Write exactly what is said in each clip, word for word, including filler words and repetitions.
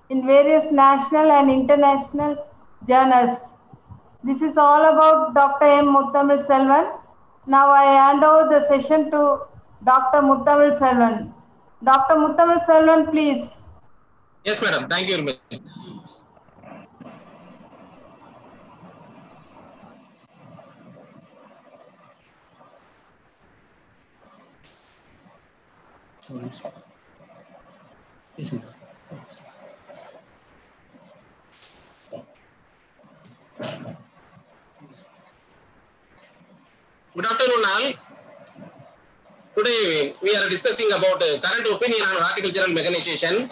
in various national and international journals. This is all about Doctor M. Muthamil Selvan. Now I hand over the session to Doctor Muthamil Selvan. Doctor Muthamil Selvan, please. Yes, madam. Thank you very much. Good afternoon, all. Today we are discussing about uh, current opinion on horticultural mechanization.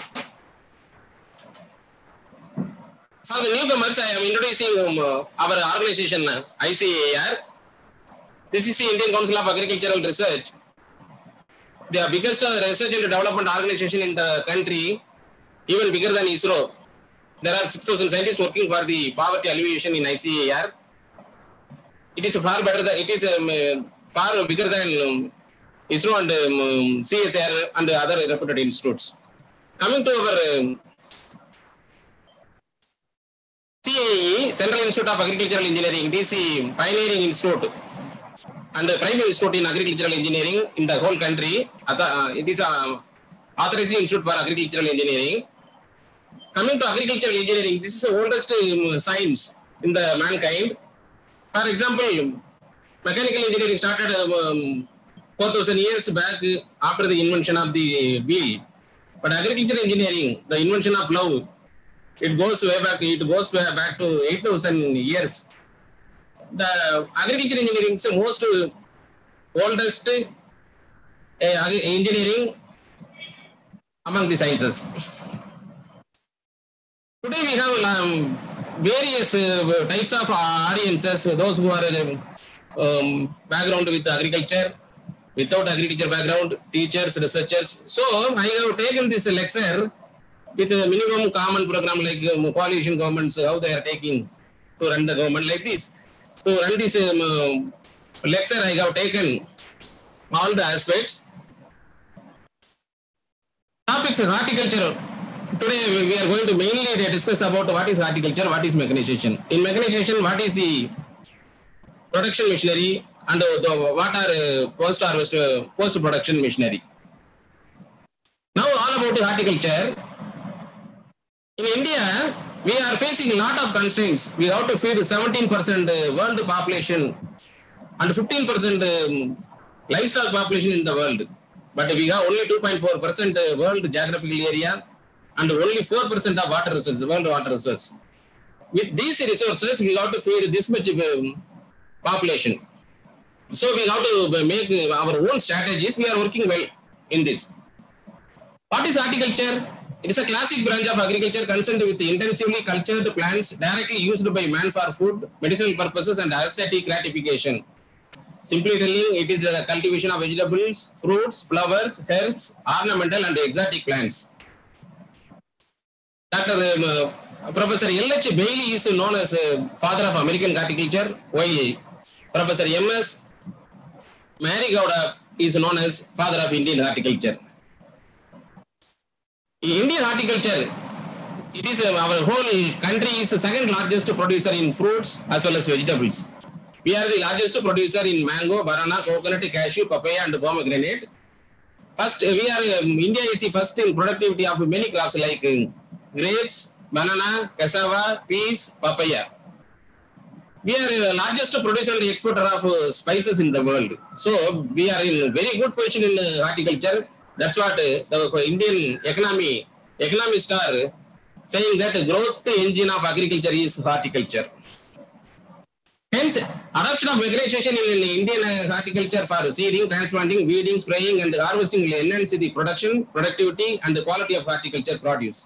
For the newcomers, I am introducing um, uh, our organization, uh, I C A R. This is the Indian Council of Agricultural Research, the biggest uh, research and development organization in the country, even bigger than ISRO. There are six thousand scientists working for the poverty alleviation in I C A R. It is far better than, it is um, uh, far bigger than um, ISRO and um, C S R and other reputed institutes. Coming to our um, C A E, Central Institute of Agricultural Engineering, it is the pioneering institute and prime institute in agricultural engineering in the whole country. Uh, it is a authorizing institute for agricultural engineering. Coming to agricultural engineering, this is the oldest um, science in the mankind. For example, mechanical engineering started um, four thousand years back after the invention of the wheel. But agricultural engineering, the invention of plough, it goes way back, it goes way back to eight thousand years. The agricultural engineering is the most oldest uh, engineering among the sciences. Today we have um, various uh, types of audiences, those who are um, background with agriculture, without agriculture background, teachers, researchers. So I have taken this lecture with a minimum common program like um, coalition governments, how they are taking to run the government like this. To run this um, uh, lecture, I have taken all the aspects. Topics of horticulture. Today we are going to mainly discuss about what is horticulture, what is mechanization. In mechanization, what is the production machinery and the, what are uh, post-harvest, uh, post-production machinery. Now all about the horticulture. In India, we are facing a lot of constraints. We have to feed seventeen percent world population and fifteen percent um, livestock population in the world. But we have only two point four percent world geographical area and only four percent of water resources, world water resources. With these resources, we have to feed this much um, population. So we have to make our own strategies. We are working well in this. What is horticulture? It is a classic branch of agriculture concerned with intensively cultured plants directly used by man for food, medicinal purposes and aesthetic gratification. Simply telling, it is a cultivation of vegetables, fruits, flowers, herbs, ornamental and exotic plants. Doctor Um, uh, Professor L H Bailey is known as uh, father of American horticulture, while Professor M S Marigauda is known as father of Indian horticulture. Indian horticulture, it is uh, our whole country is the second largest producer in fruits as well as vegetables. We are the largest producer in mango, banana, coconut, cashew, papaya and pomegranate. First, we are, um, India is the first in productivity of many crops like um, grapes, banana, cassava, peas, papaya. We are the largest producer and exporter of uh, spices in the world. So, we are in very good position in uh, horticulture. That's what uh, the Indian economy, economists are saying that the growth engine of agriculture is horticulture. Hence, adoption of mechanization in, in Indian uh, horticulture for seeding, transplanting, weeding, spraying and harvesting will enhance the production, productivity and the quality of horticulture produce.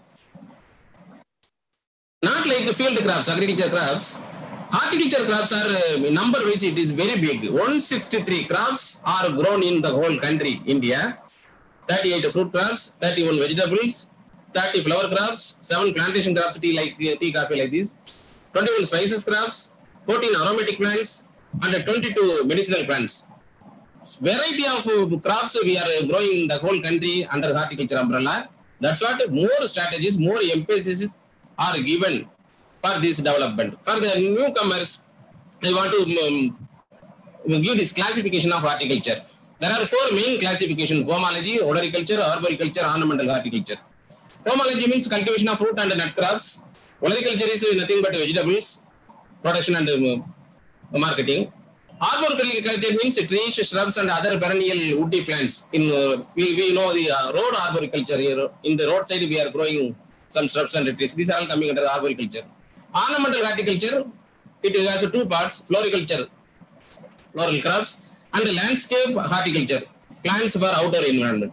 Not like the field crops, agriculture crops. Horticulture crops are, uh, number wise, it is very big. one hundred sixty-three crops are grown in the whole country, India. thirty-eight fruit crops, thirty-one vegetables, thirty flower crops, seven plantation crops, tea like tea, coffee like this, twenty-one spices crops, fourteen aromatic plants, and twenty-two medicinal plants. Variety of uh, crops we are growing in the whole country under horticulture umbrella. That's what more strategies, more emphasis are given for this development. For the newcomers, I want to um, give this classification of horticulture. There are four main classifications: pomology, olericulture, arboriculture, ornamental horticulture. Pomology means cultivation of fruit and nut crops. Olericulture is nothing but vegetables, production and um, marketing. Arboriculture means trees, shrubs, and other perennial woody plants. In uh, we, we know the uh, road arboriculture here. In the roadside, we are growing some shrubs and trees. These are all coming under arboriculture. Ornamental horticulture, it has two parts: floriculture, floral crops, and landscape horticulture, plants for outdoor environment.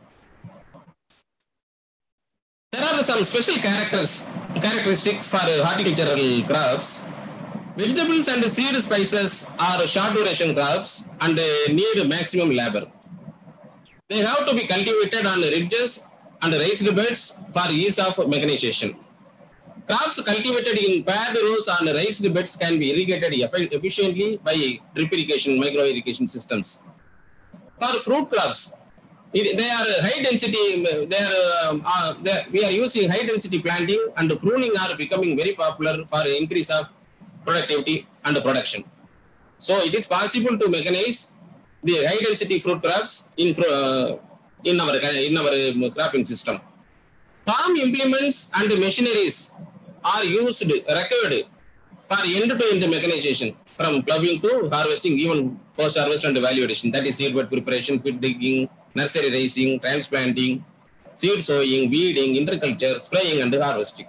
There are some special characters, characteristics for horticultural crops. Vegetables and seed spices are short duration crops and need maximum labor. They have to be cultivated on ridges and raised beds for ease of mechanization. Crops cultivated in paired rows on raised beds can be irrigated efficiently by drip irrigation, micro irrigation systems. For fruit crops, it, they are high density, they are, uh, they, we are using high density planting and pruning are becoming very popular for increase of productivity and production. So it is possible to mechanize the high density fruit crops in, uh, in, our, in our cropping system. Farm implements and machineries are used, required for end-to-end mechanization from ploughing to harvesting, even post-harvest and value addition. That is seedbed preparation, pit digging, nursery raising, transplanting, seed sowing, weeding, interculture, spraying and harvesting.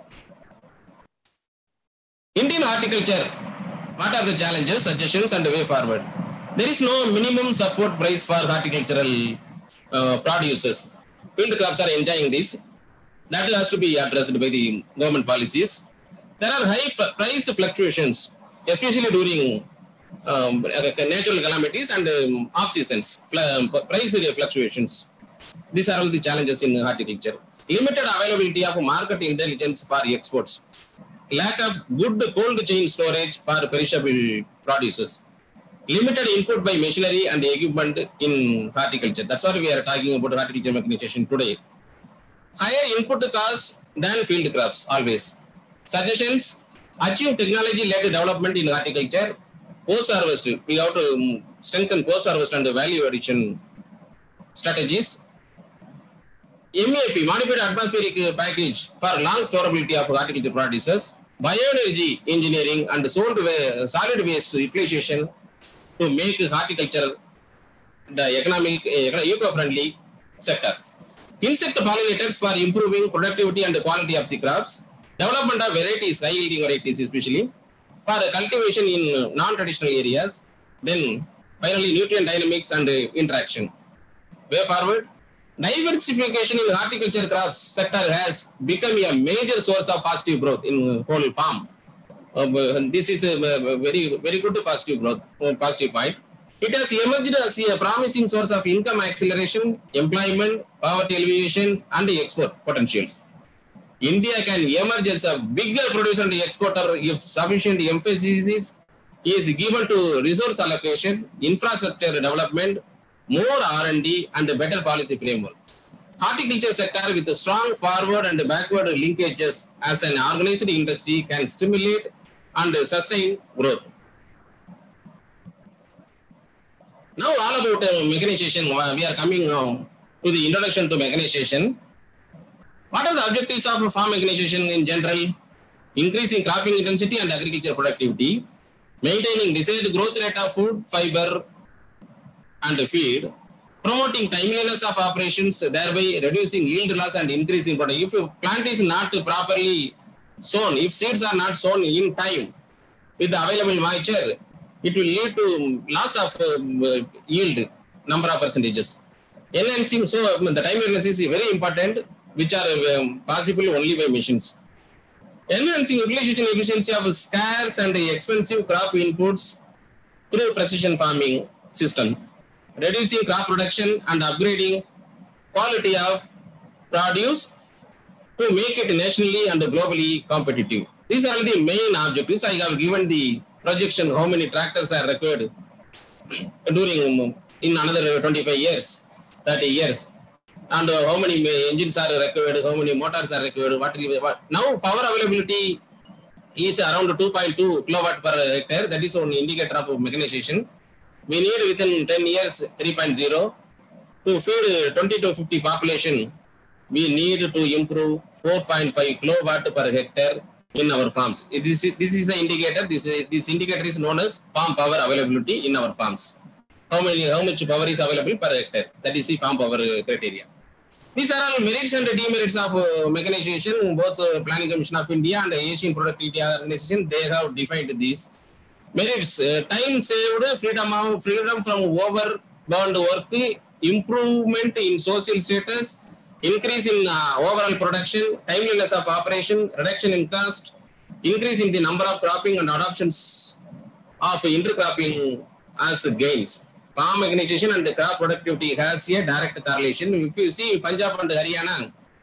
Indian horticulture, what are the challenges, suggestions and way forward? There is no minimum support price for horticultural uh, producers. Field crops are enjoying this. That has to be addressed by the government policies. There are high price fluctuations, especially during um, natural calamities and um, off seasons, price fluctuations. These are all the challenges in horticulture. Limited availability of market intelligence for exports. Lack of good cold chain storage for perishable produces. Limited input by machinery and equipment in horticulture. That's what we are talking about horticulture mechanization today. Higher input costs than field crops always. Suggestions: achieve technology-led development in horticulture. Post-harvest, we have to strengthen post-harvest and value addition strategies. M A P, modified atmospheric package for long storability of horticulture producers. Bioenergy engineering and solid waste utilization to make horticulture the economic, eco-friendly sector. Insect pollinators for improving productivity and quality of the crops. Development of varieties, high-yielding varieties especially, for cultivation in non-traditional areas. Then finally nutrient dynamics and interaction. Way forward, diversification in horticulture crops sector has become a major source of positive growth in whole farm. Uh, this is a very, very good positive growth, positive point. It has emerged as a promising source of income acceleration, employment, poverty alleviation, and export potentials. India can emerge as a bigger producer and exporter if sufficient emphasis is given to resource allocation, infrastructure development, more R and D, and a better policy framework. Horticulture sector with strong forward and backward linkages as an organized industry can stimulate and sustain growth. Now all about uh, mechanization, we are coming now to the introduction to mechanization. What are the objectives of farm mechanization in general? Increasing cropping intensity and agriculture productivity, maintaining desired growth rate of food, fiber, and feed, promoting timeliness of operations, thereby reducing yield loss and increasing production. If a plant is not properly sown, if seeds are not sown in time with the available moisture, it will lead to loss of uh, yield, number of percentages. Enhancing, so the timeliness is very important, which are um, possible only by machines. Enhancing utilization efficiency of scarce and expensive crop inputs through precision farming system. Reducing crop production and upgrading quality of produce to make it nationally and globally competitive. These are the main objectives. I have given the projection how many tractors are required during in another twenty-five years, thirty years. and uh, how many engines are required, how many motors are required, what, what. Now power availability is around two point two kilowatt per hectare. That is one indicator of mechanization. We need within ten years three point zero. To feed twenty to fifty population, we need to improve four point five kilowatt per hectare in our farms. This is, this is an indicator. This, this indicator is known as farm power availability in our farms. How many, how much power is available per hectare? That is the farm power criteria. These are all merits and demerits of uh, mechanization. Both uh, Planning Commission of India and the Asian Productivity Organization, they have defined these merits. Uh, time saved, freedom of, freedom from overbound work, improvement in social status, increase in uh, overall production, timeliness of operation, reduction in cost, increase in the number of cropping and adoptions of intercropping as gains. Farm mechanization and the crop productivity has a direct correlation. If you see Punjab and Haryana,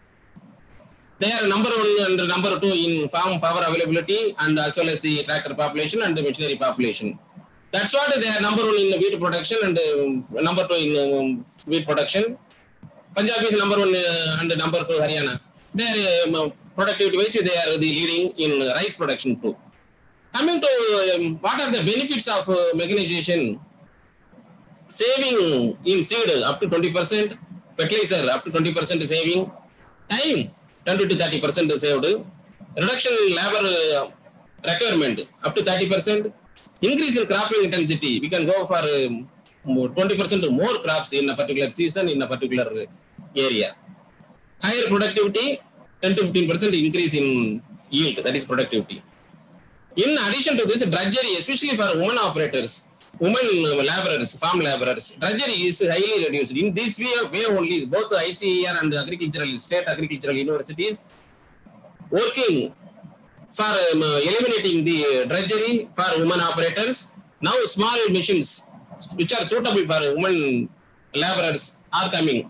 they are number one and number two in farm power availability and as well as the tractor population and the machinery population. That's what they are number one in wheat production and uh, number two in um, wheat production. Punjab is number one uh, and number two Haryana. They are um, productivity wise, they are the leading in rice production too. Coming to um, what are the benefits of uh, mechanization? Saving in seed up to twenty percent, fertilizer up to twenty percent saving, time twenty to thirty percent saved, reduction in labor uh, requirement up to thirty percent, increase in cropping intensity. We can go for um, twenty percent more crops in a particular season in a particular area. Higher productivity, ten to fifteen percent increase in yield, that is productivity. In addition to this, drudgery, especially for women operators, women laborers, farm laborers, drudgery is highly reduced. In this way, way only, both I C A R and agricultural, state agricultural universities working for um, eliminating the drudgery for women operators. Now small machines which are suitable for women laborers are coming.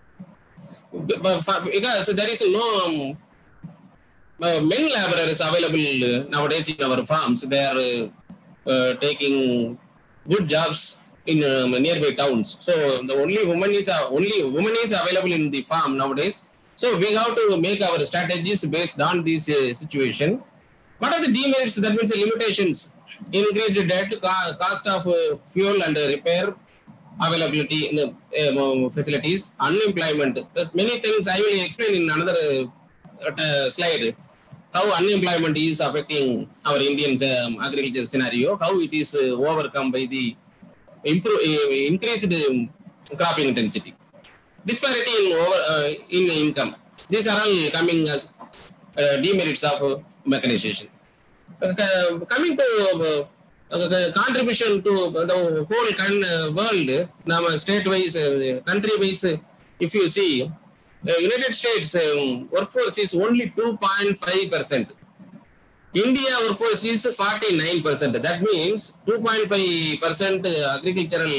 Because there is no um, uh, men laborers available nowadays in our farms. They are uh, uh, taking good jobs in um, nearby towns. So the only woman is uh, only woman is available in the farm nowadays. So we have to make our strategies based on this uh, situation. What are the demerits? That means the limitations: increased debt, cost of uh, fuel and uh, repair, availability in the uh, facilities, unemployment. There's many things I will explain in another uh, slide. How unemployment is affecting our Indian um, agriculture scenario, how it is uh, overcome by the improve, uh, increased um, cropping intensity. Disparity in, over, uh, in income. These are all coming as uh, demerits of uh, mechanization. Uh, coming to uh, uh, contribution to the whole con, uh, world, now state-wise, uh, country-wise, uh, if you see, the United States um, workforce is only two point five percent. India workforce is forty-nine percent. That means two point five percent agricultural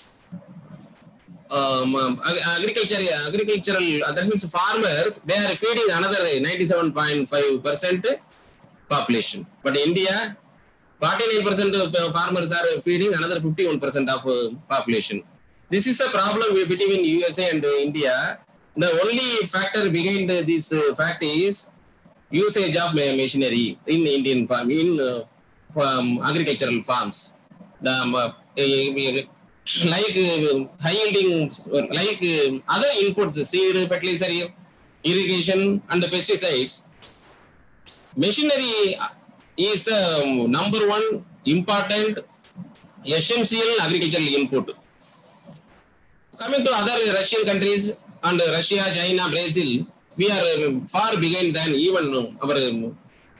um, agriculture, agricultural, that means farmers, they are feeding another ninety-seven point five percent population. But India, forty-nine percent of farmers are feeding another fifty-one percent of population. This is a problem between U S A and India. The only factor behind this uh, fact is usage of machinery in Indian farm, in uh, farm, agricultural farms. The, um, uh, like uh, high yielding, like uh, other inputs, seed, fertilizer, irrigation, and pesticides. Machinery is um, number one important essential agricultural input. Coming to other Russian countries, and Russia, China, Brazil, we are um, far behind than even um, our um,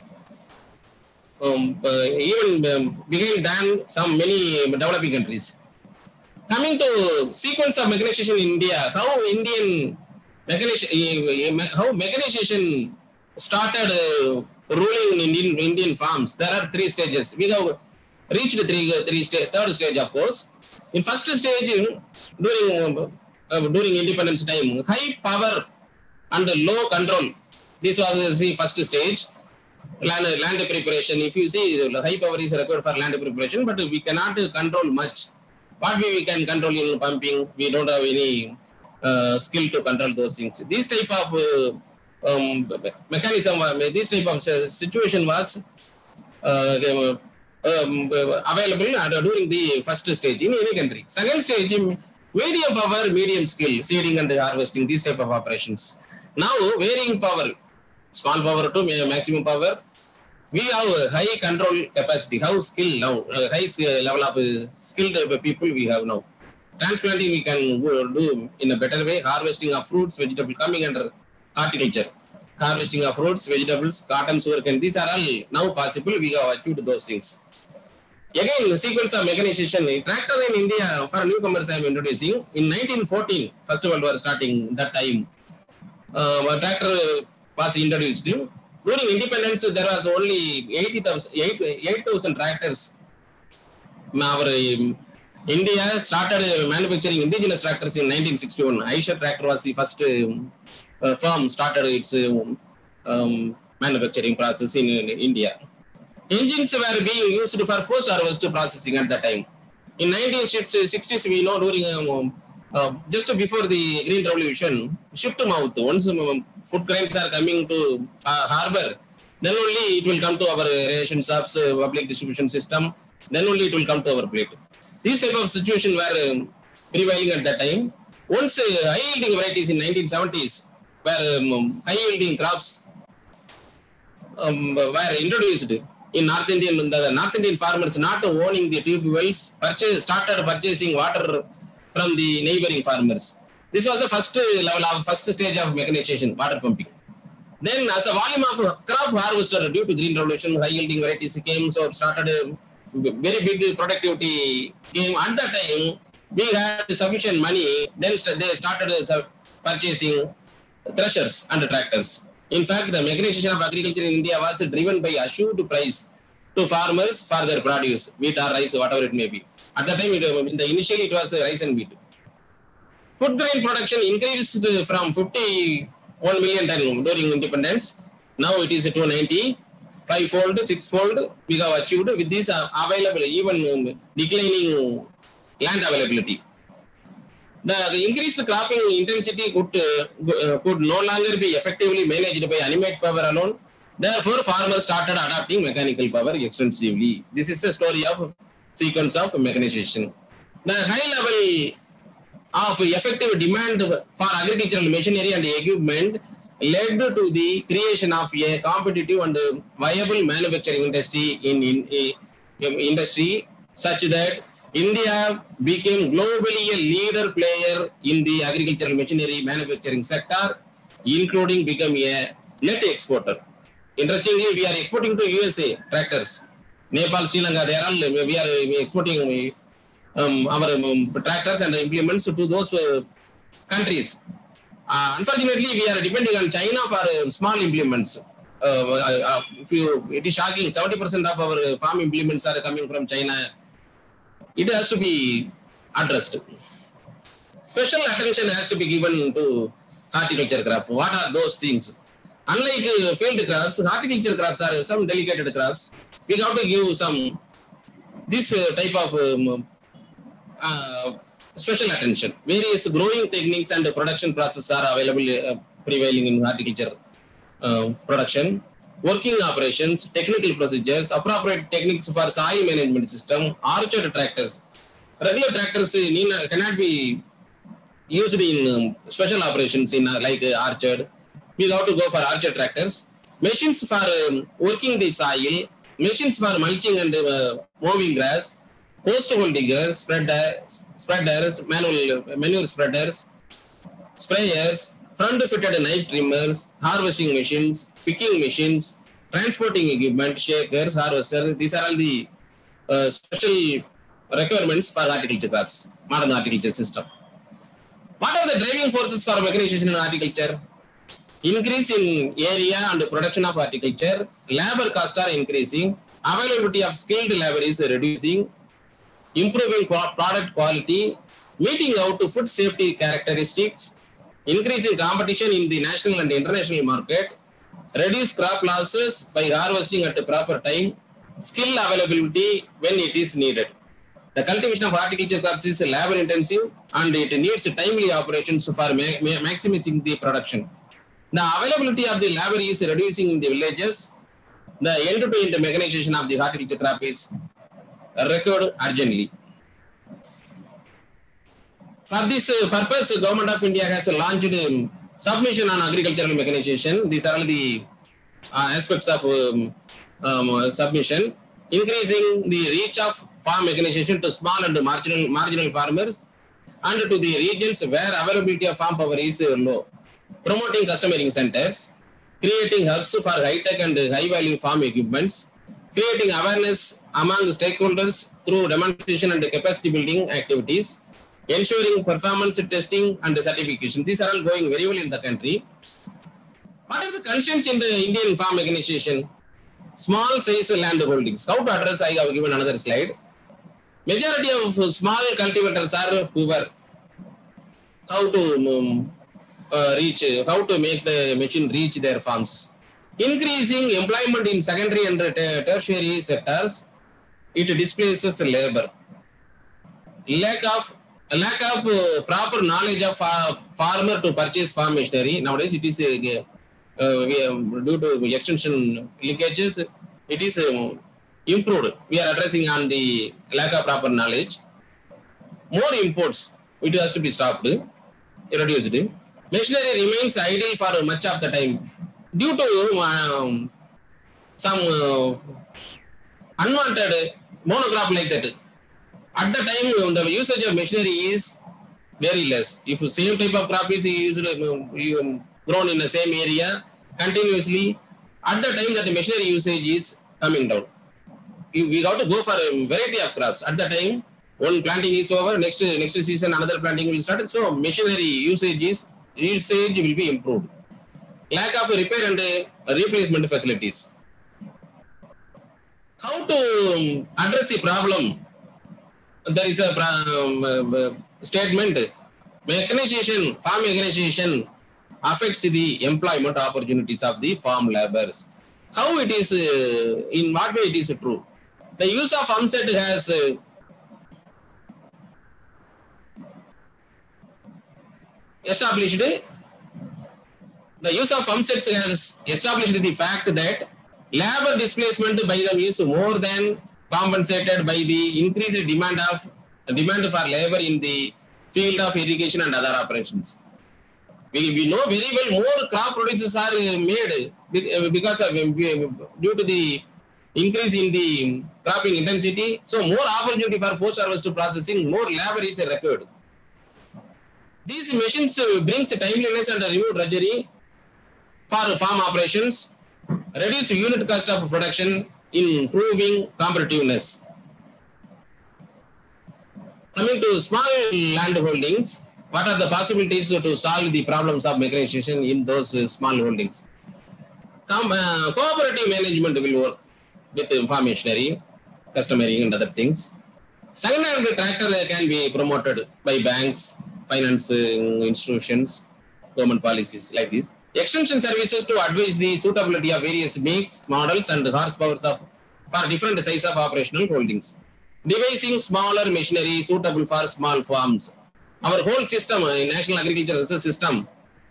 um, uh, even um, behind than some many developing countries. Coming to sequence of mechanization in India, how Indian mechanization, how mechanization started uh, ruling in Indian, Indian farms. There are three stages. We have reached three, three stage, third stage, of course. In first stage, during um, Uh, during independence time, high power and low control. This was the first stage. Land, land preparation. If you see, high power is required for land preparation, but we cannot control much. What we can control in pumping, we don't have any uh, skill to control those things. This type of uh, um, mechanism, uh, this type of situation was uh, um, available during the first stage in any country. Second stage, medium power, medium skill, seeding and harvesting, these type of operations. Now varying power, small power to maximum power. We have high control capacity, how skill now, uh, high level of uh, skilled people we have now. Transplanting we can do in a better way. Harvesting of fruits, vegetables coming under horticulture. Harvesting of fruits, vegetables, cotton, sugarcane, these are all now possible. We have achieved those things. Again, the sequence of mechanization. Tractor in India for newcomers I am introducing. In nineteen fourteen, First World War starting that time, uh, a tractor was introduced. During independence, there was only eighty thousand, eight thousand tractors. Our um, India started manufacturing indigenous tractors in nineteen sixty-one. Eicher tractor was the first um, uh, firm started its um, um, manufacturing process in, in India. Engines were being used for post-harvest processing at that time. In nineteen sixties, we know during um, uh, just before the Green Revolution, ship to mouth. Once um, food grains are coming to uh, harbor, then only it will come to our ration shops, uh, public distribution system. Then only it will come to our plate. These type of situation were um, prevailing at that time. Once uh, high-yielding varieties in nineteen seventies, where um, high-yielding crops um, were introduced in North Indian, the North Indian farmers not owning the tube wells, purchase, started purchasing water from the neighboring farmers. This was the first level of first stage of mechanization, water pumping. Then as a volume of crop harvester due to Green Revolution, high-yielding varieties came, so started a very big productivity came. At that time, we had sufficient money, then they started purchasing threshers and tractors. In fact, the mechanization of agriculture in India was driven by assured price to farmers for their produce, wheat or rice, whatever it may be. At that time, it, in the initially it was rice and wheat. Food grain production increased from fifty-one million ton during independence. Now it is two ninety, five-fold, six-fold we have achieved with this available, even declining land availability. The increased cropping intensity could, uh, could no longer be effectively managed by animate power alone. Therefore, farmers started adopting mechanical power extensively. This is the story of sequence of mechanization. The high level of effective demand for agricultural machinery and equipment led to the creation of a competitive and viable manufacturing industry in, in, in industry such that India became globally a leader player in the agricultural machinery manufacturing sector, including becoming a net exporter. Interestingly, we are exporting to U S A tractors. Nepal, Sri Lanka, they are all, we are exporting um, our um, tractors and implements to those uh, countries. Uh, unfortunately, we are depending on China for uh, small implements. Uh, uh, if you, it is shocking, seventy percent of our farm implements are coming from China. It has to be addressed. Special attention has to be given to horticulture crops. What are those things? Unlike uh, field crops, horticulture crops are some delicate crops. We have to give some this uh, type of um, uh, special attention. Various growing techniques and production processes are available, uh, prevailing in horticulture uh, production. Working operations, technical procedures, appropriate techniques for soil management system, orchard tractors. Regular tractors uh, cannot be used in um, special operations in uh, like uh, orchard. We have to go for orchard tractors. Machines for um, working the soil, machines for mulching and uh, mowing grass, post-hole diggers, spreaders, spreaders, manual manure spreaders, sprayers, front-fitted knife trimmers, harvesting machines, picking machines, transporting equipment, shakers, harvesters. These are all the uh, special requirements for horticulture crops, modern horticulture system. What are the driving forces for mechanization in horticulture? Increase in area and production of horticulture, labor costs are increasing, availability of skilled labor is reducing, improving product quality, meeting out to food safety characteristics, increasing competition in the national and international market, reduce crop losses by harvesting at the proper time, skill availability when it is needed. The cultivation of horticulture crops is labor intensive and it needs timely operations for ma- ma- maximizing the production. The availability of the labor is reducing in the villages. The end-to-end mechanization of the horticulture crop is required urgently. For this purpose, the Government of India has launched um, submission on agricultural mechanization. These are all the uh, aspects of um, um, submission. Increasing the reach of farm mechanization to small and marginal, marginal farmers and to the regions where availability of farm power is low. Promoting customering centers, creating hubs for high-tech and high-value farm equipments, creating awareness among stakeholders through demonstration and capacity building activities, ensuring performance testing and certification. These are all going very well in the country. What are the constraints in the Indian farm mechanization? Small size land holdings. How to address? I have given another slide. Majority of small cultivators are poor. How to um, uh, reach? How to make the machine reach their farms? Increasing employment in secondary and tertiary sectors, it displaces labor. Lack of lack of uh, proper knowledge of uh, farmer to purchase farm machinery. Nowadays, it is uh, uh, we, um, due to extension linkages, it is um, improved. We are addressing on the lack of proper knowledge. More imports, it has to be stopped, reduced. Machinery remains idle for much of the time due to um, some uh, unwanted monocrop like that. At the time, the usage of machinery is very less. If the same type of crop is used, uh, grown in the same area continuously, at the time that the machinery usage is coming down. We got to go for a variety of crops. At the time, one planting is over, next next season another planting will start. So machinery usage is usage will be improved. Lack of repair and uh, replacement facilities. How to address the problem? There is a um, uh, statement. Mechanization, farm mechanization affects the employment opportunities of the farm laborers. How it is, uh, in what way it is true? The use of farm set has uh, established, the use of farm sets has established the fact that labor displacement by them is more than compensated by the increased demand of demand for labor in the field of irrigation and other operations. We, we know very well more crop producers are made because of due to the increase in the cropping intensity. So more opportunity for post-harvest processing, more labor is required. These machines brings timeliness and remove drudgery for farm operations, reduce unit cost of production, improving competitiveness. Coming to small land holdings, what are the possibilities to solve the problems of mechanization in those small holdings? Com uh, cooperative management will work with farm machinery, customary and other things. Second-hand tractor can be promoted by banks, financing institutions, government policies like this. Extension services to advise the suitability of various makes, models and horsepowers of for different size of operational holdings. Devising smaller machinery suitable for small farms. Our whole system, National Agriculture Research System,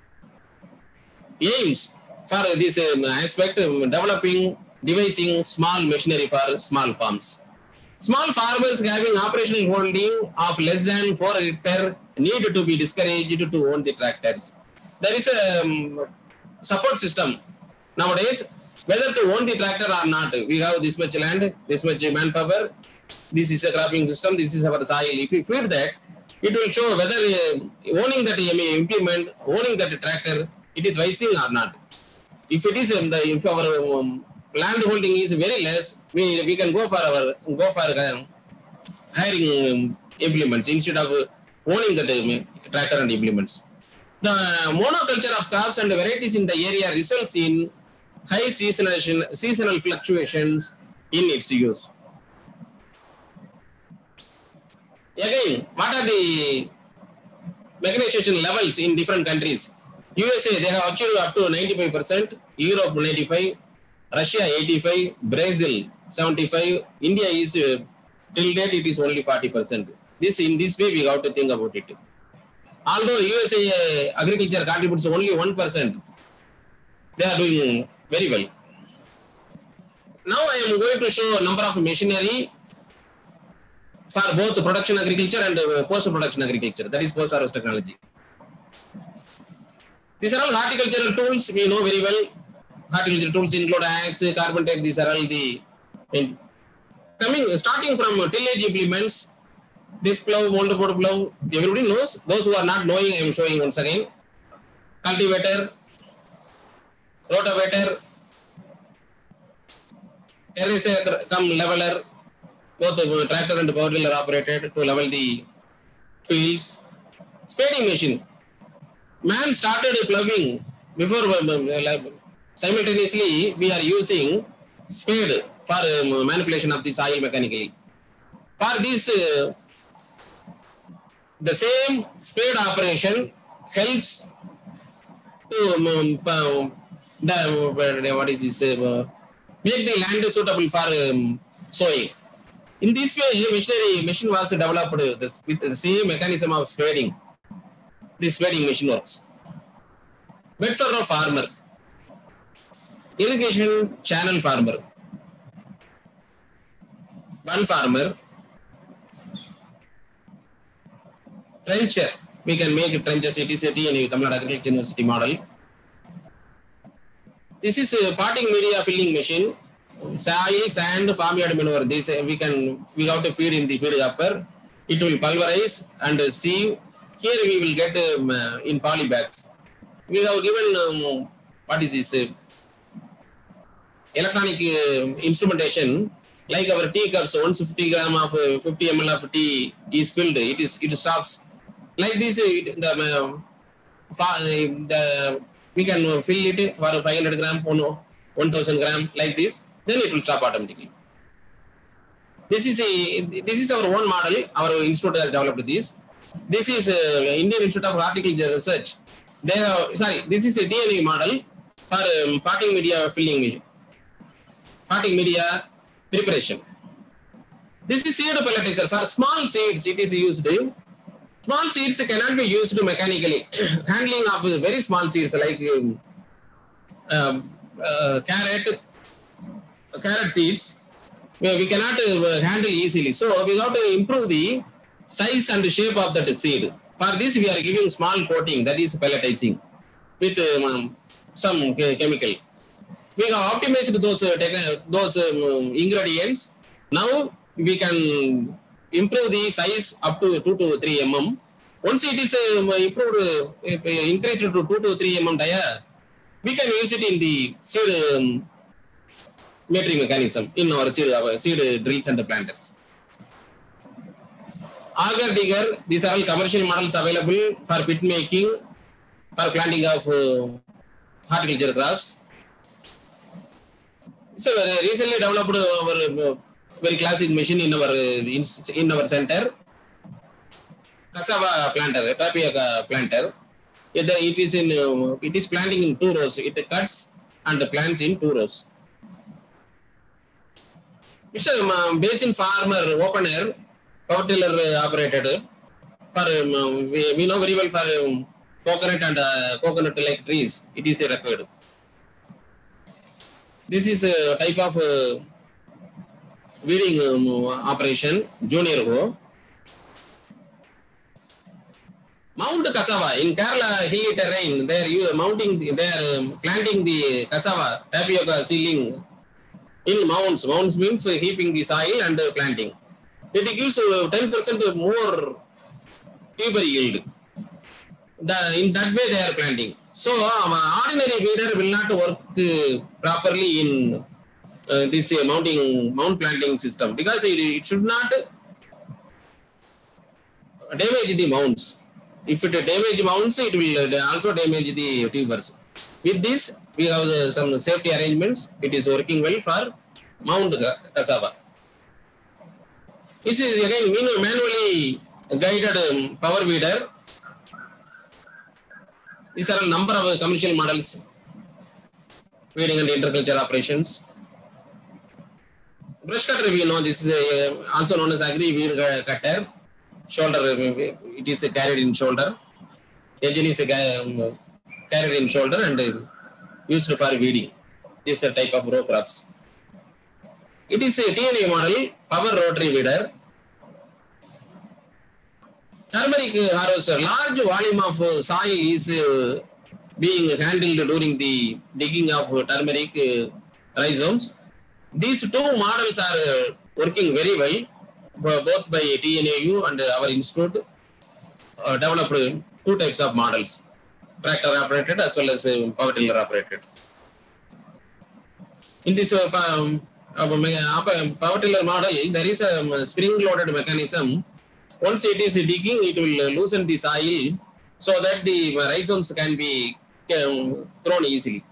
aims for this um, aspect, um, developing, devising small machinery for small farms. Small farmers having operational holding of less than four hectares need to be discouraged to own the tractors. There is a um, support system nowadays, whether to own the tractor or not. We have this much land, this much manpower, this is a cropping system, this is our soil. If we feed that, it will show whether uh, owning that implement, owning that tractor, it is wise thing or not. If it is um, the if our um, land holding is very less, we, we can go for our go for uh, hiring um, implements instead of uh, owning that um, tractor and implements. The monoculture of crops and varieties in the area results in high seasonal seasonal fluctuations in its use. Again, what are the mechanization levels in different countries? U S A, they have achieved up to ninety-five percent, Europe ninety-five, Russia eighty-five, Brazil seventy-five, India is uh, till date it is only forty percent. This in this way we have to think about it. Although U S A agriculture contributes only one percent, they are doing very well. Now I am going to show a number of machinery for both production agriculture and post-production agriculture, that is post-harvest technology. These are all horticultural tools we know very well. Horticultural tools include axe, carbon tape, these are all the... Coming, starting from tillage implements, disc plow, motor board plow, everybody knows. Those who are not knowing, I am showing once again. Cultivator, rotavator, terracer come leveler, both tractor and power tiller operated to level the fields. Spading machine. Man started ploughing before simultaneously we are using spade for manipulation of the soil mechanically. For this, uh, the same spade operation helps to um, uh, the, what is this, uh, make the land suitable for um, sowing. In this way, machinery machine was developed this, with the same mechanism of spading. This spading machine works. Bed furrow farmer, irrigation channel farmer, bun farmer, trencher. We can make trenches. It is a T N U, Tamil Nadu Agriculture University model. This is a potting media filling machine. Soil, sand, farmyard manure. This we can we have to feed in the feed upper. It will pulverize and sieve. Here we will get um, uh, in poly bags. We have given um, what is this uh, electronic uh, instrumentation, like our tea cups. one hundred fifty gram of uh, fifty milliliters of tea is filled. It is it stops. Like this, it, the, uh, the we can fill it for five hundred gram, one thousand gram, like this. Then it will stop automatically. This is a this is our own model. Our institute has developed this. This is uh, Indian Institute of Horticulture Research. They have, sorry, this is a D N A model for um, potting media filling machine, potting media preparation. This is seed pelletizer for small seeds. It is used. Small seeds cannot be used mechanically. Handling of very small seeds like um, um, uh, carrot, carrot seeds, we cannot uh, handle easily. So we have to improve the size and shape of that seed. For this, we are giving small coating, that is pelletizing, with um, some chemical. We have optimized those uh, those um, ingredients. Now we can improve the size up to two to three millimeters. Once it is uh, improved, uh, increased to two to three millimeters dia, we can use it in the seed um, metering mechanism in our seed, our seed drills and planters. Auger digger, these are all commercial models available for pit making, for planting of uh, horticulture crops. So uh, recently developed our uh, very classic machine in our uh, in, in our center, cassava planter, tapioca planter. It, it is in uh, it is planting in two rows. It cuts and plants in two rows. It's a um, basin farmer open air. Power tiller uh, operated for um, we, we know very well for um, coconut and uh, coconut like trees, it is required. This is a type of uh, weeding um, operation, junior hoe. Mount cassava in Kerala hilly terrain. They are mounting, they are um, planting the cassava tapioca seedling in mounds. Mounds means uh, heaping the soil and uh, planting. It gives uh, ten percent more tuber yield. The, in that way they are planting. So um, ordinary weeder will not work uh, properly in uh, this uh, mounting mount planting system, because it, it should not damage the mounds. If it damage mounds, it will also damage the tubers. With this, we have uh, some safety arrangements. It is working well for mount cassava. This is again manually guided um, power weeder. These are a number of commercial models, weeding and interculture operations. Brush cutter, we know this is a, also known as agri weed cutter. Shoulder, it is carried in shoulder. Engine is um, carried in shoulder and used for weeding. This is a type of row crops. It is a T N A model, power rotary weeder. Turmeric harvester, large volume of soil is uh, being handled during the digging of turmeric uh, rhizomes. These two models are uh, working very well, both by T N A U and our institute uh, developed two types of models, tractor operated as well as uh, power tiller operated. In this uh, um, power tiller model, there is a spring loaded mechanism. Once it is digging, it will loosen the soil so that the rhizomes can be um, thrown easily.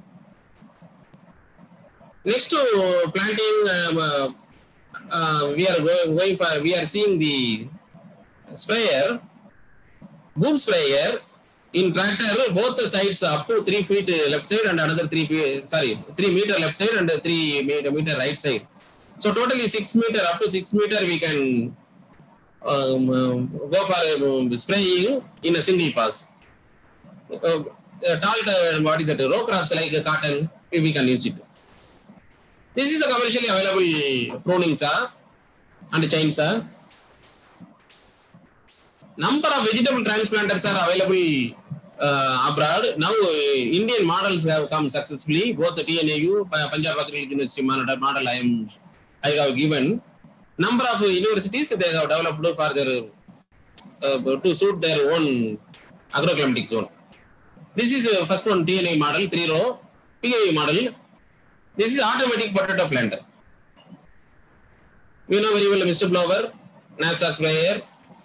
Next to planting, uh, uh, we are going, going for, we are seeing the sprayer, boom sprayer. In tractor, both the sides up to three feet left side and another three feet, sorry, three meter left side and three meter right side. So totally six meter, up to six meter, we can um, um, go for um, spraying in a single pass. Uh, tall, uh, what is it, row crops like cotton, we can use it. This is a commercially available pruning saw and chainsaw. Number of vegetable transplanters are available uh, abroad. Now uh, Indian models have come successfully. Both the T N A U, Punjab Agricultural University model I am I have given. Number of universities they have developed for their uh, to suit their own agroclimatic zone. This is uh, first one T N A model, three row. P A U model. This is automatic potato planter. We know very well Mister Blower, knapsack sprayer.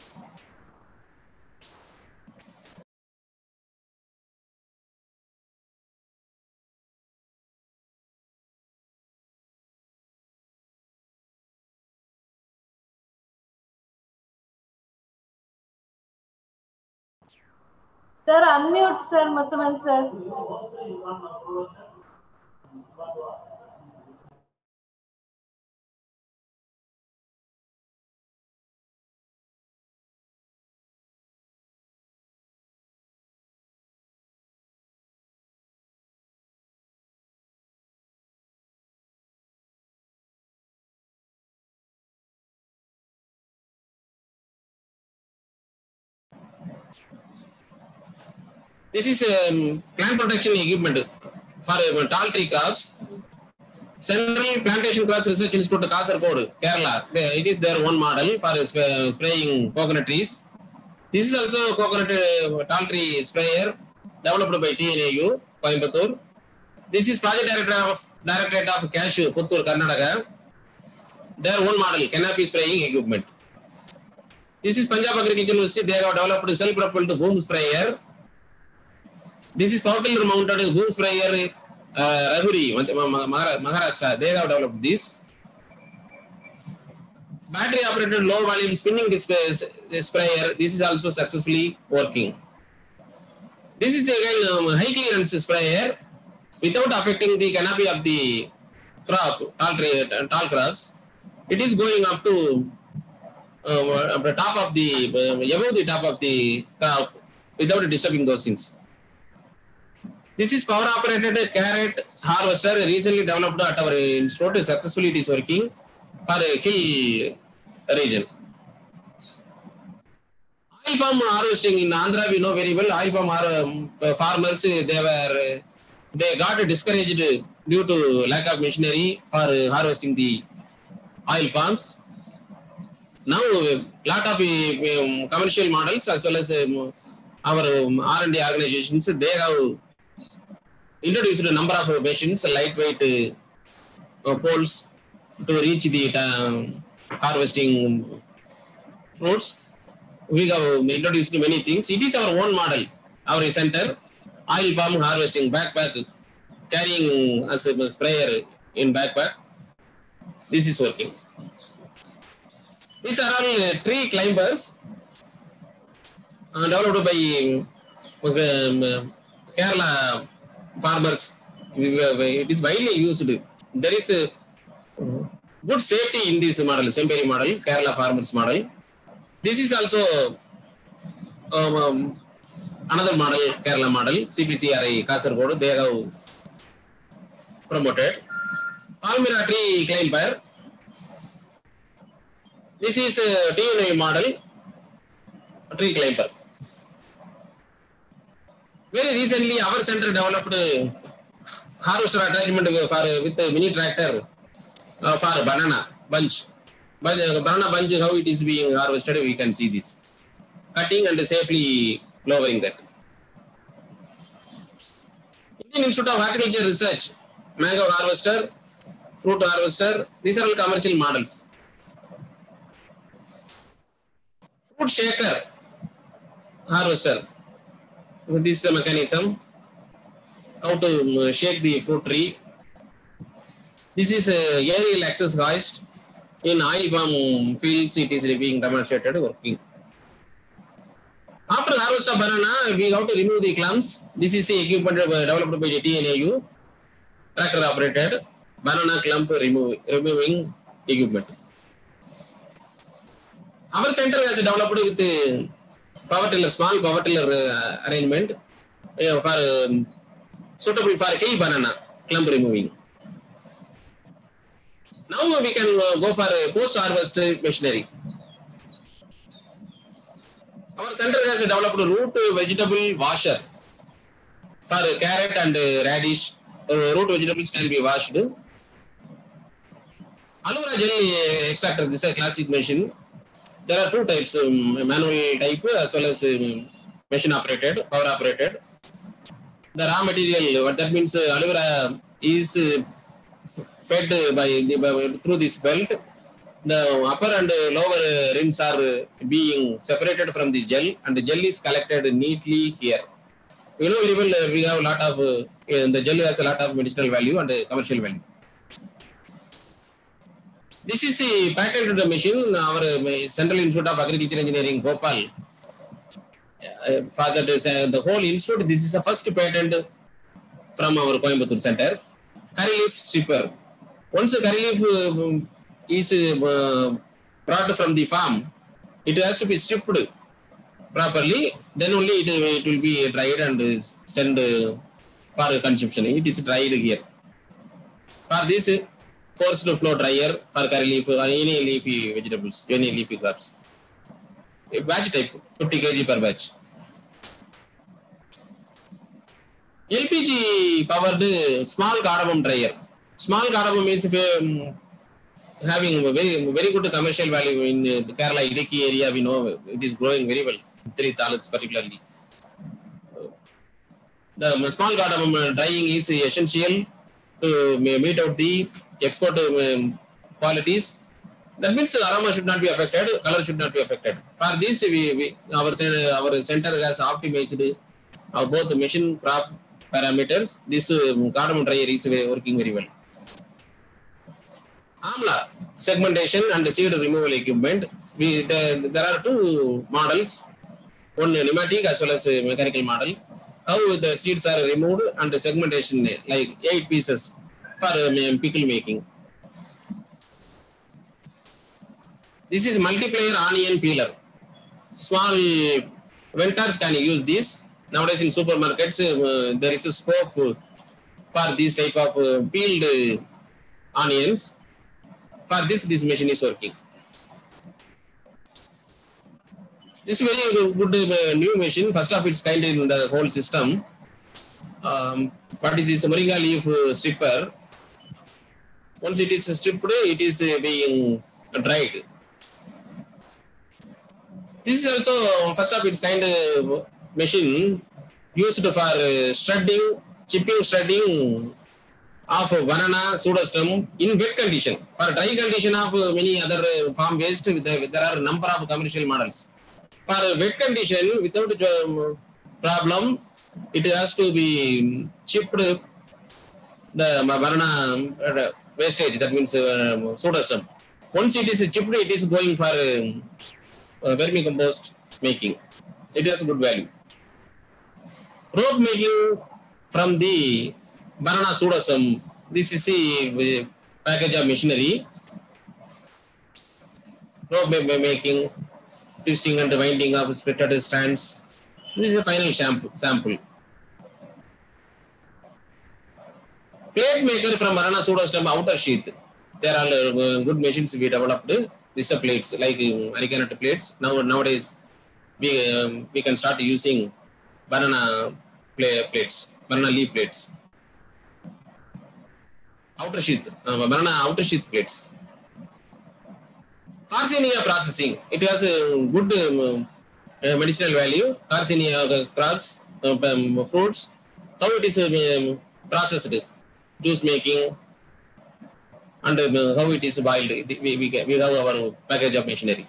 Sir, unmute, sir, Muthamal, sir. This is um, plant protection equipment for uh, tall tree crops. Central Plantation Crops Research Institute, Kasaragod, Kerala. It is their one model for uh, spraying coconut trees. This is also a coconut uh, tall tree sprayer developed by T N A U, Coimbatore. This is Project Director of Directorate of Cashew, Puttur, Karnataka. Their one model, canopy spraying equipment. This is Punjab Agricultural University. They have developed self-propelled boom sprayer. This is power tiller mounted boom sprayer, uh, Rahuri, Maharashtra. They have developed this. Battery operated low volume spinning sprayer. This is also successfully working. This is again um, high clearance sprayer without affecting the canopy of the crop, tall, tree, tall crops. It is going up to uh, the top of the, uh, above the top of the crop without disturbing those things. This is power operated carrot harvester recently developed at our institute. Successfully it is working for a hill region. Oil palm harvesting in Andhra, we know very well. Oil palm uh, farmers, they were, they got discouraged due to lack of machinery for harvesting the oil palms. Now, a lot of um, commercial models as well as um, our um, R and D organizations, they have introduced a number of machines, lightweight uh, poles to reach the uh, harvesting fruits. We have introduced many things. It is our own model, our center, oil palm harvesting backpack, carrying as a sprayer in backpack. This is working. These are all uh, tree climbers uh, developed by um, Kerala farmers. It is widely used. There is a good safety in this model, Semperi model, Kerala farmers model. This is also um, um, another model, Kerala model, C P C R I Kasaragod, they have promoted. Palmyra tree climber. This is a D N A model, tree climber. Very recently, our center developed harvester attachment for with a mini tractor uh, for banana bunch. But uh, banana bunch, how it is being harvested, we can see this. Cutting and safely lowering that. Indian Institute of Horticulture Research, mango harvester, fruit harvester, these are all commercial models. Fruit shaker harvester. This is a mechanism. How to shake the fruit tree. This is a aerial access hoist. In oil palm fields, it is being demonstrated working. After harvest of banana, we have to remove the clumps. This is the equipment developed by the T N A U, tractor operated banana clump remove, removing equipment. Our center has developed with the power tiller, small power tiller uh, arrangement uh, for um, suitable for hill banana clump removing. Now we can uh, go for a post-harvest machinery. Our center has developed a root vegetable washer for carrot and radish. Uh, root vegetables can be washed. Aloe vera gel extractor, this is a classic machine. There are two types, um, manual type as well as um, machine operated, power operated. The raw material, what that means, uh, aloe vera is uh, fed by, the, by through this belt. The upper and lower rings are being separated from the gel, and the gel is collected neatly here. You know very well, uh, we have a lot of, uh, the gel has a lot of medicinal value and uh, commercial value. This is the patented machine, our uh, Central Institute of Agriculture Engineering, Bhopal. Uh, for that, uh, the whole institute, this is the first patent from our Coimbatore center. Curry leaf stripper. Once a curry leaf uh, is uh, brought from the farm, it has to be stripped properly, then only it, it will be dried and sent uh, for consumption. It is dried here. For this, forced flow dryer for curry leaf or any leafy vegetables, any leafy crops. A batch type, fifty kilograms per batch. L P G powered small cardamom dryer. Small cardamom means um, having very, very good commercial value in the Kerala Idiki area. We know it is growing very well, three taluks particularly. The small cardamom drying is essential to meet out the export um, qualities. That means aroma should not be affected, color should not be affected. For this, we, we our, our center has optimized uh, both machine crop parameters. This uh, cardamom dryer is working very well. Amla segmentation and seed removal equipment. We, the, there are two models, one pneumatic as well as a mechanical model. How the seeds are removed and the segmentation like eight pieces for um, pickle making. This is multiplayer onion peeler. Small vendors can use this. Nowadays in supermarkets, uh, there is a scope for this type of uh, peeled uh, onions. For this, this machine is working. This is very good uh, new machine, first of its kind in the whole system. Um, what is this moringa leaf uh, stripper? Once it is stripped, it is uh, being dried. This is also first of its kind uh, machine used for uh, shredding, chipping, shredding of banana pseudostem in wet condition. For dry condition of uh, many other uh, farm waste, there are a number of commercial models. For wet condition, without um, problem, it has to be chipped the banana uh, wastage, that means uh, pseudostem. Once it is chipped, it is going for uh, uh, vermicompost making. It has good value. Rope making from the banana pseudostem. This is the package of machinery. rope making, twisting and winding of splitted strands. This is a final sample. Plate maker from Varana pseudostem outer sheath. There are uh, good machines we developed. These are plates like uh, Aricanut plates. Now nowadays we um, we can start using banana play, plates, banana leaf plates. Outer sheath, uh, banana outer sheath plates. Carcinia processing. It has a good um, uh, medicinal value. Carcinia uh, crops, uh, um, fruits. How it is um, processed, juice making, and uh, how it is boiled. We, we, we have our package of machinery.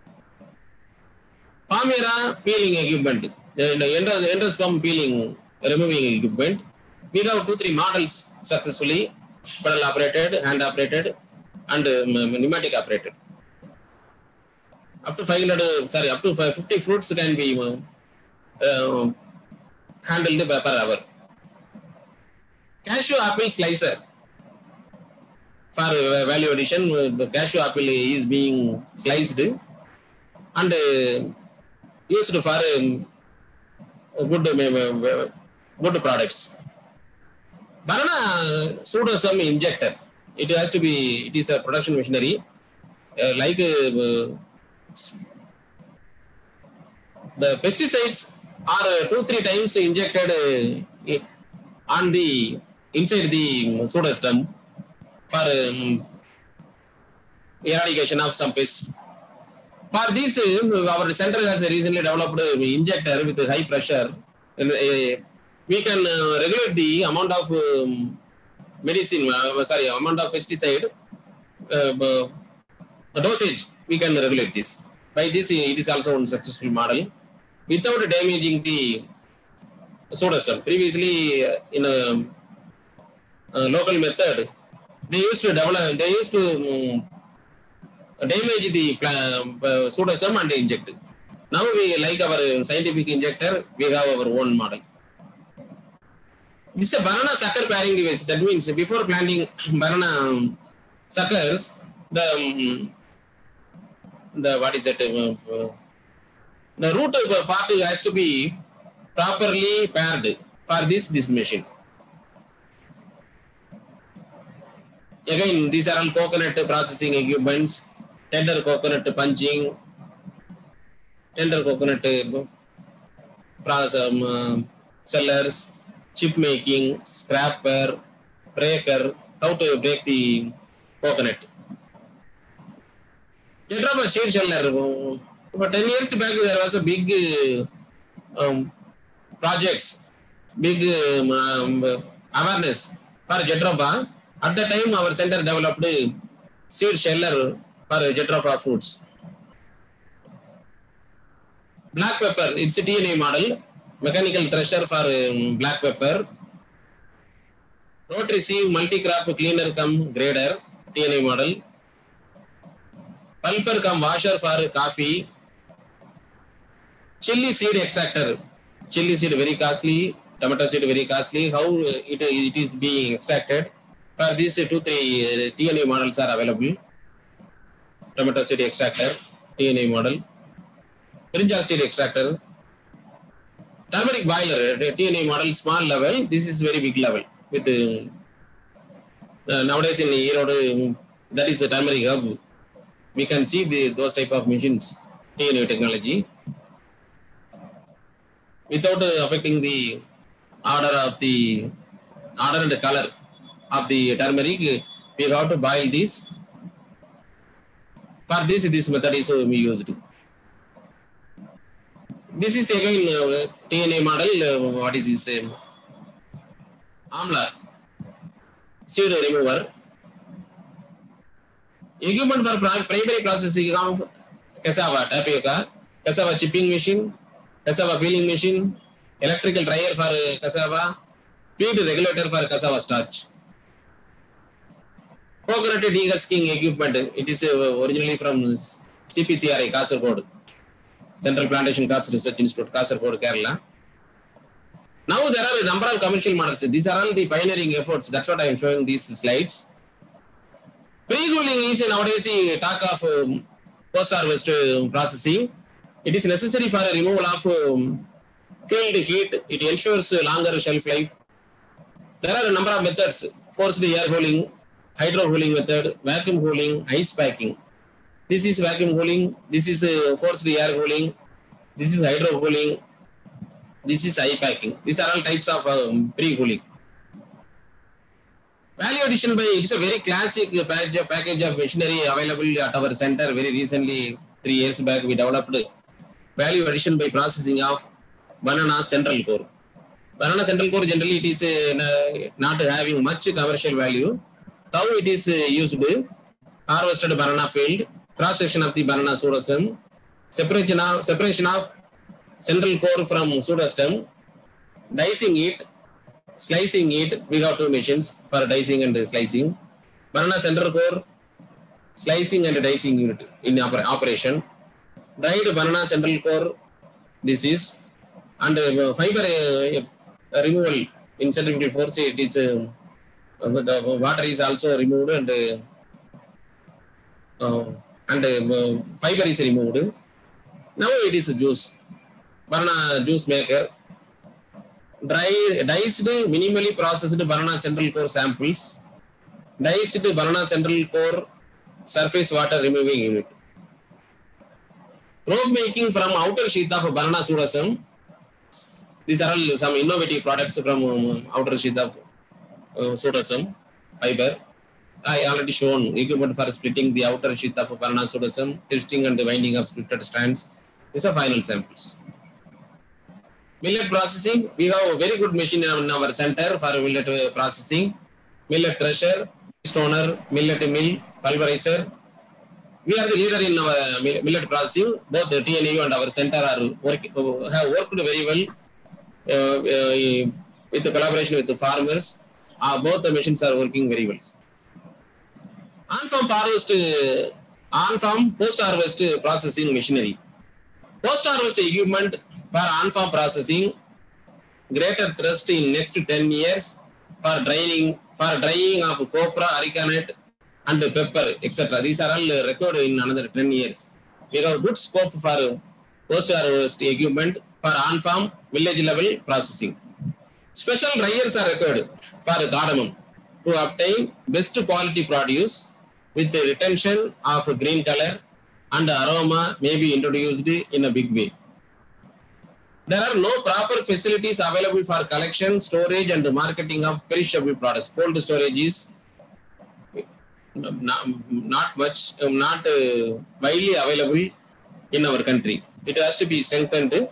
Palmyra peeling equipment. The endosperm peeling removing equipment. We have two, three models successfully. Pedal operated, hand operated, and um, pneumatic operated. Up to five hundred, sorry, up to fifty fruits can be uh, uh, handled per hour. Cashew apple slicer. For uh, value addition, uh, the cashew apple is being sliced and uh, used for um, good, uh, good products. Banana pseudostem injector. It has to be, it is a production machinery. Uh, like uh, the pesticides are uh, two, three times injected uh, on the inside the pseudostem for um, eradication of some pests. For this, uh, our center has recently developed an injector with high pressure. And, uh, we can uh, regulate the amount of um, medicine, uh, sorry, amount of pesticide, uh, the dosage, we can regulate this. By this, it is also a successful model without damaging the pseudostem. Previously, uh, in a, a local method, they used to develop, they used to um, damage the uh, pseudostem and inject it. Now we, like our scientific injector, we have our own model. This is a banana sucker pairing device. That means before planting banana suckers, the um, the what is that? Uh, the root part has to be properly paired for this this machine. Again, these are all coconut processing equipments, tender coconut punching, tender coconut uh, um, uh, sellers, chip making, scraper, breaker, how to break the coconut. Jatropha seed sheller. But ten years back, there was a big uh, um, projects, big um, um, awareness for Jatropha. At the time, our center developed a seed sheller for Jatropha fruits. Black pepper, it's a T N A model. Mechanical thresher for um, black pepper. Rotary sieve multi-crop cleaner cum grader, T N A model. Pulper cum washer for coffee. Chili seed extractor. Chili seed very costly. Tomato seed very costly. How it, it is being extracted? For these two, three uh, T N A models are available. Tomato seed extractor, T N A model. Brinjal seed extractor. Turmeric boiler, T N A model, small level. This is very big level. With uh, uh, nowadays in Erode, uh, that is a turmeric hub. We can see the, those type of machines, T N A technology, without uh, affecting the order of the order and the color of the turmeric. We have to boil this. For this, this method is uh, we used. This is again uh, T N A model. Uh, what is this? Uh, Amla seed remover. Equipment for primary processing of cassava, tapioca, cassava chipping machine, cassava peeling machine, electrical dryer for uh, cassava, feed regulator for cassava starch. Coconut dehusking equipment. It is uh, originally from C P C R I, Kasaragod. Central Plantation Crops Research Institute, Kasaragod, Kerala. Now there are a number of commercial models. These are all the pioneering efforts. That's what I am showing these slides. Pre-cooling is nowadays talk of um, post-harvest processing. It is necessary for a removal of um, field heat. It ensures longer shelf life. There are a number of methods: forced air cooling, hydro cooling method, vacuum cooling, ice packing. This is vacuum cooling. This is uh, forced air cooling. This is hydro cooling. This is ice packing. These are all types of um, pre-cooling. Value addition by, it's a very classic package of, package of machinery available at our center. Very recently, three years back, we developed value addition by processing of banana central core. Banana central core, generally it is uh, not having much commercial value. How it is uh, used? Harvested banana field, cross section of the banana pseudostem, separation of, separation of central core from pseudostem, dicing it, slicing it. We have two machines for dicing and slicing. Banana central core, slicing and dicing unit in oper operation. Dried banana central core, this is, and uh, fiber uh, uh, removal in centrifugal force. It is uh, the water is also removed and uh, uh, and uh, fiber is removed. Now it is juice, banana juice maker. Dry, diced, minimally processed banana central core samples, diced banana central core surface water removing unit. Probe making from outer sheath of banana pseudostem. These are all some innovative products from um, outer sheath of uh, pseudostem fiber. I already shown equipment for splitting the outer sheath of banana pseudostem, twisting and winding of splitted strands. These are final samples. Millet processing, we have a very good machine in our center for millet processing. Millet thresher, stoner, millet mill, pulverizer. We are the leader in our millet processing. Both the T N A U and our center are work, have worked very well uh, uh, with the collaboration with the farmers. Uh, both the machines are working very well. On-farm harvest, uh, on-farm post-harvest processing machinery. Post-harvest equipment for on-farm processing, greater thrust in next ten years for drying, for drying of copra, arecanut, and pepper, et cetera. These are all recorded in another ten years. We have good scope for post-harvest equipment for on-farm village level processing. Special dryers are required for cardamom to obtain best quality produce with the retention of green color and aroma may be introduced in a big way. There are no proper facilities available for collection, storage, and marketing of perishable products. Cold storage is not, not much, not uh, widely available in our country. It has to be strengthened.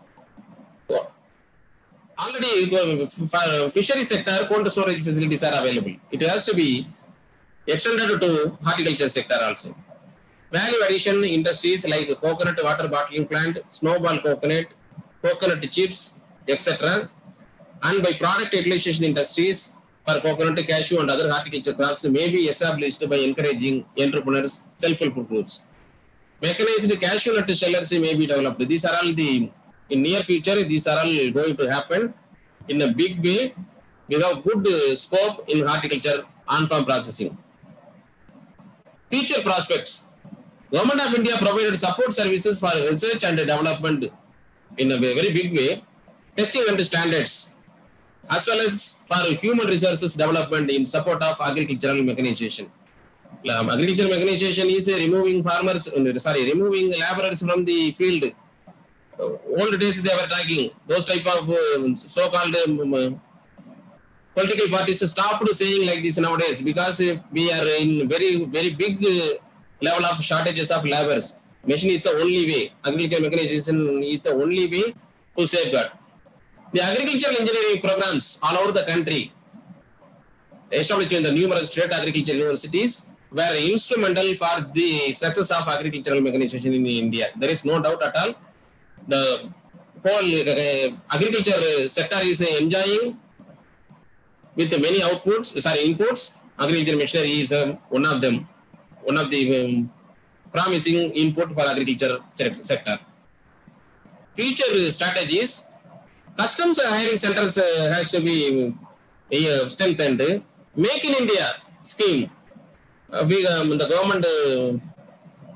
Already, for fishery sector, cold storage facilities are available. It has to be extended to horticulture sector also. Value addition industries like coconut water bottling plant, snowball coconut, coconut chips, et cetera. And by product utilization industries for coconut, cashew, and other horticulture crops may be established by encouraging entrepreneurs, self-help groups. Mechanized cashew nut shellers may be developed. These are all the, in near future, these are all going to happen in a big way. We have good uh, scope in horticulture on-farm processing. Future prospects. Government of India provided support services for research and development in a very big way, testing and standards, as well as for human resources development in support of agricultural mechanization. Um, agricultural mechanization is uh, removing farmers, uh, sorry, removing laborers from the field. Uh, old days they were talking, those type of uh, so-called um, political parties stopped saying like this nowadays because uh, we are in very, very big uh, level of shortages of laborers. Machine is the only way. Agricultural mechanization is the only way to safeguard. The agricultural engineering programs all over the country, established in the numerous state agricultural universities, were instrumental for the success of agricultural mechanization in India. There is no doubt at all. The whole uh, agriculture sector is uh, enjoying with many outputs, sorry, inputs. Agricultural machinery is um, one of them, one of the um, promising input for agriculture sector. Future strategies. Customs hiring centers uh, has to be uh, strengthened. Make in India scheme. Uh, we, um, the government uh,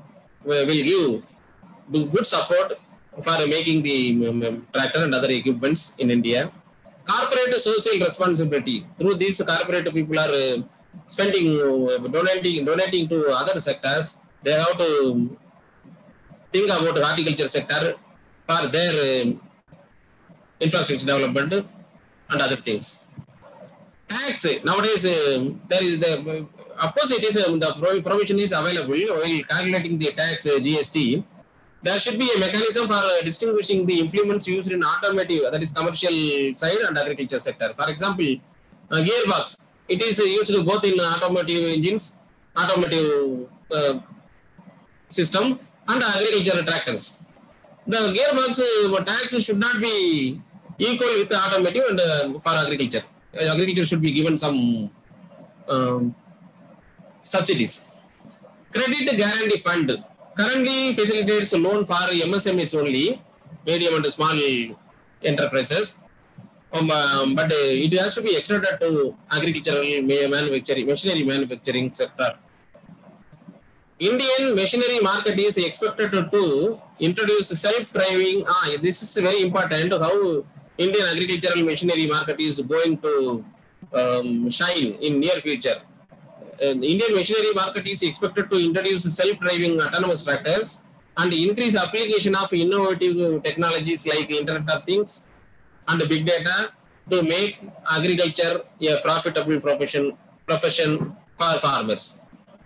will give good support for making the um, tractor and other equipments in India. Corporate social responsibility. Through these, corporate people are uh, spending, uh, donating, donating to other sectors. They have to think about the horticulture sector for their uh, infrastructure development and other things. Tax, nowadays, uh, there is the, of course, it is uh, the provision is available while calculating the tax uh, G S T. There should be a mechanism for uh, distinguishing the implements used in automotive, that is commercial side, and agriculture sector. For example, uh, gearbox, it is uh, used both in automotive engines, automotive uh, system, and agricultural tractors. The gearbox uh, tax should not be equal with the automotive and uh, for agriculture. Uh, agriculture should be given some um, subsidies. Credit guarantee fund currently facilitates a loan for M S M Es only, medium and small enterprises. Um, um, but uh, it has to be extended to agricultural manufacturing, machinery manufacturing sector. Indian machinery market is expected to introduce self-driving. Ah, this is very important. How Indian agricultural machinery market is going to um, shine in near future. Uh, the Indian machinery market is expected to introduce self-driving autonomous tractors and increase application of innovative technologies like Internet of Things and big data to make agriculture a profitable profession profession for farmers.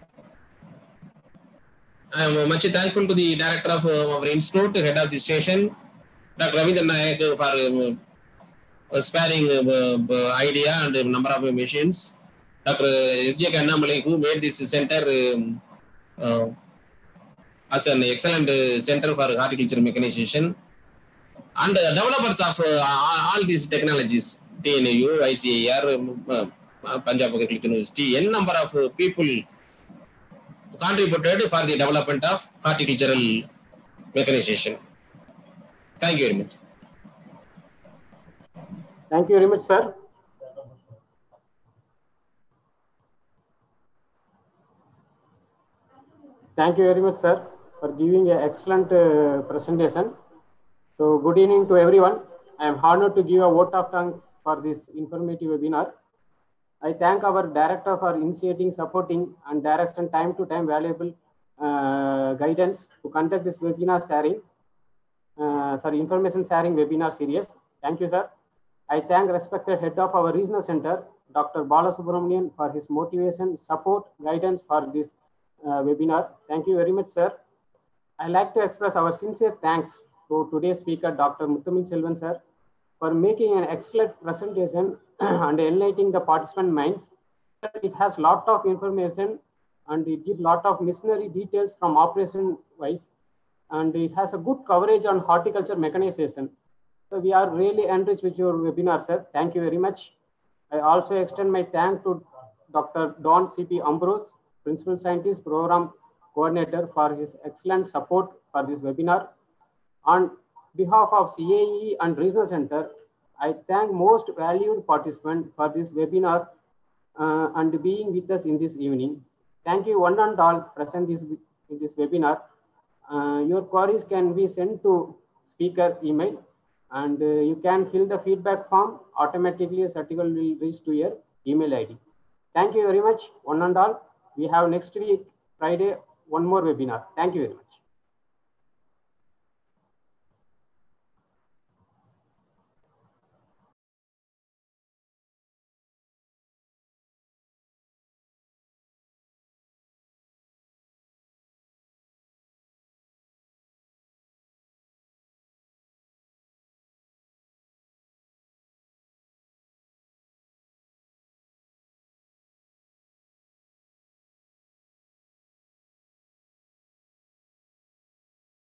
I am much thankful to the director of uh, our institute, head of the station, Doctor Ravindra Nayak, for uh, sparing uh, uh, idea and uh, number of machines. Doctor S J Kannamalai, who made this center um, uh, as an excellent uh, center for horticulture mechanization, and uh, developers of uh, all these technologies, T N A U, I C A R, uh, Punjab Agricultural University, n number of uh, people contributed for the development of horticultural mechanization. Thank you very much. Thank you very much, sir. Thank you very much, sir, for giving an excellent uh, presentation. So, good evening to everyone. I am honored to give a vote of thanks for this informative webinar. I thank our director for initiating, supporting, and direction time to time valuable uh, guidance to conduct this webinar sharing, uh, sorry, information sharing webinar series. Thank you, sir. I thank respected head of our regional center, Doctor Balasubramanian, for his motivation, support, guidance for this uh, webinar. Thank you very much, sir. I like to express our sincere thanks to today's speaker, Doctor Muthamil Selvan, sir, for making an excellent presentation and enlightening the participant minds. It has lot of information and it gives lot of missionary details from operation wise, and it has a good coverage on horticulture mechanization. So we are really enriched with your webinar, sir. Thank you very much. I also extend my thanks to Doctor Don C P Ambrose, Principal Scientist, Program Coordinator, for his excellent support for this webinar. On behalf of C A E and Regional Center, I thank most valued participant for this webinar uh, and being with us in this evening. Thank you one and all present this, in this webinar. Uh, your queries can be sent to speaker email, and uh, you can fill the feedback form. Automatically a certificate will reach to your email I D. Thank you very much one and all. We have next week, Friday, one more webinar. Thank you very much.